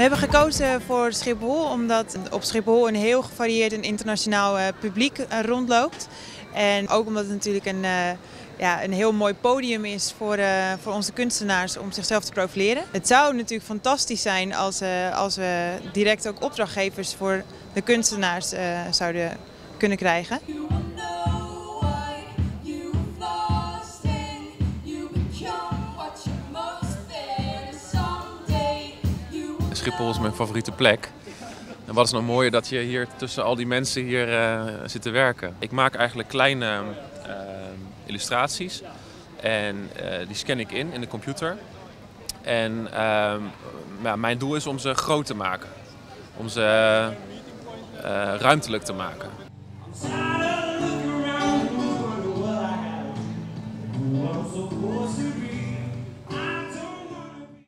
hebben gekozen voor Schiphol omdat op Schiphol een heel gevarieerd en internationaal publiek rondloopt. En ook omdat het natuurlijk een heel mooi podium is voor onze kunstenaars om zichzelf te profileren. Het zou natuurlijk fantastisch zijn als we direct ook opdrachtgevers voor de kunstenaars zouden kunnen krijgen. Schiphol is mijn favoriete plek. En wat is nou mooier dat je hier tussen al die mensen hier zit te werken. Ik maak eigenlijk kleine illustraties en die scan ik in de computer. En mijn doel is om ze groot te maken, om ze ruimtelijk te maken.